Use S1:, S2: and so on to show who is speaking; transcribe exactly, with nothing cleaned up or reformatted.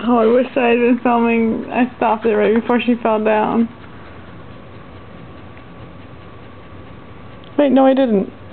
S1: Oh, I wish I had been filming. I stopped it right before she fell down. Wait, no I didn't.